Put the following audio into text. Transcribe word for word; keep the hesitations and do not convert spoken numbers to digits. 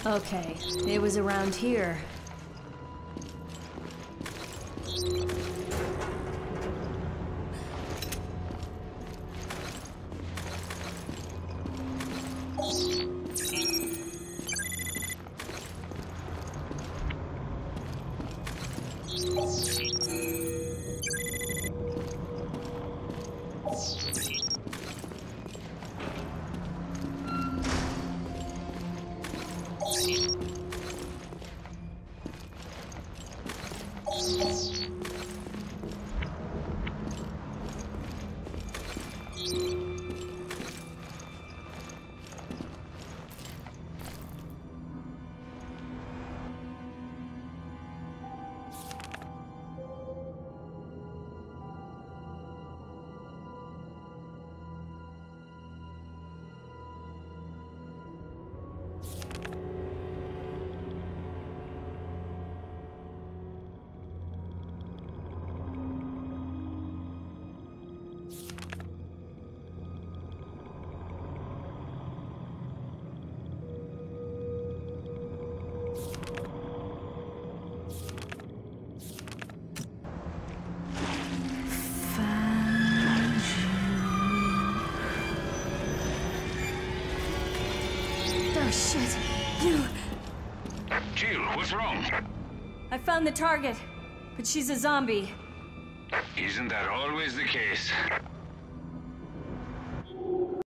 Okay, it was around here. Oh shit, you... Jill, what's wrong? I found the target, but she's a zombie. Isn't that always the case?